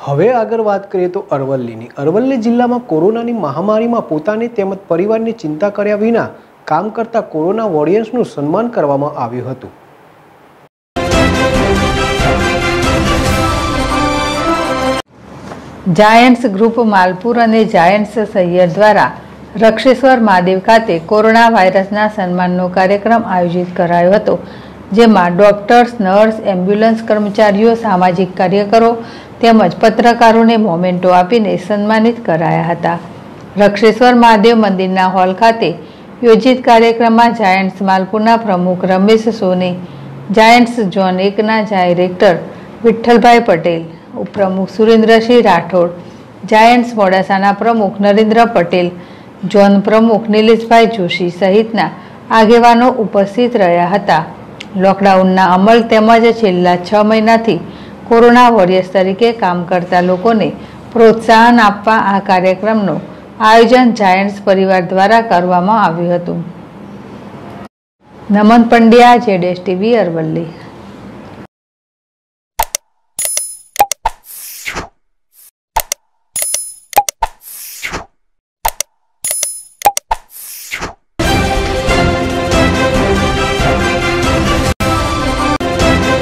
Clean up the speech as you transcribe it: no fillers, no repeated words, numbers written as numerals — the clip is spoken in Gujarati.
હવે આગળ વાત કરીએ તો અરવલ્લીની જિલ્લામાં કોરોનાની મહામારીમાં પોતાને તેમજ પરિવારની ચિંતા કર્યા વિના કામ કરતા કોરોના વોરિયર્સનું સન્માન કરવામાં આવ્યું હતું। જાયન્ટ્સ ગ્રુપ માલપુર અને જાયન્ટ્સ સૈયર દ્વારા રક્ષેશ્વર મહાદેવ ખાતે કોરોના વાયરસના સન્માનનો કાર્યક્રમ આયોજિત કરાયો હતો, જેમાં ડોક્ટર્સ, નર્સ, એમ્બ્યુલન્સ કર્મચારીઓ, સામાજિક કાર્યકરો તેમજ પત્રકારોને મોમેન્ટો આપીને સન્માનિત કરાયા હતા। રક્ષેશ્વર મહાદેવ મંદિરના હોલ ખાતે યોજિત કાર્યક્રમમાં જાયન્ટ્સ માલપુરના પ્રમુખ રમેશ સોની, જાયન્ટ્સ ઝોન 1ના ડાયરેક્ટર વિઠ્ઠલભાઈ પટેલ, ઉપપ્રમુખ સુરેન્દ્રસિંહ રાઠોડ, જાયન્ટ્સ મોડાસાના પ્રમુખ નરેન્દ્ર પટેલ, ઝોન પ્રમુખ નિલેશભાઈ જોશી સહિતના આગેવાનો ઉપસ્થિત રહ્યા હતા। લોકડાઉનના અમલ તેમજ છેલ્લા 6 મહિનાથી કોરોના વોરિયર્સ તરીકે કામ કરતા લોકોને પ્રોત્સાહન આપવા આ કાર્યક્રમનું આયોજન જાયન્ટ્સ પરિવાર દ્વારા કરવામાં આવ્યું હતું। નમન પંડ્યા, ZSTV, અરવલ્લી।